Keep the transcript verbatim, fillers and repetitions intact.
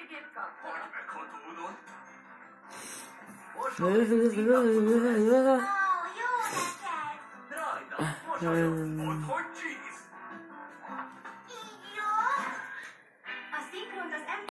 segítséget kaptam. Hogy meghatódott? Ó, jó neked! Rajta, mosolyog. Ott